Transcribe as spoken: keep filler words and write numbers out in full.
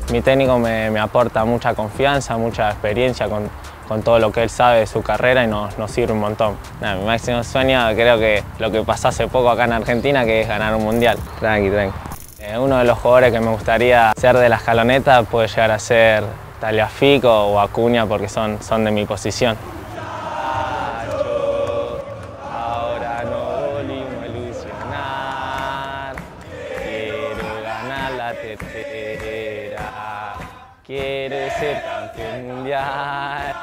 Mi técnico me, me aporta mucha confianza, mucha experiencia con, con todo lo que él sabe de su carrera y nos, nos sirve un montón. Nada, mi máximo sueño creo que lo que pasó hace poco acá en Argentina, que es ganar un mundial. Tranqui, tranqui. Eh, uno de los jugadores que me gustaría ser de la escaloneta puede llegar a ser Tagliafico o Acuña porque son, son de mi posición. Ahora no volvimos a ilusionar, quiero ganar la tercera, quiero ser campeón mundial.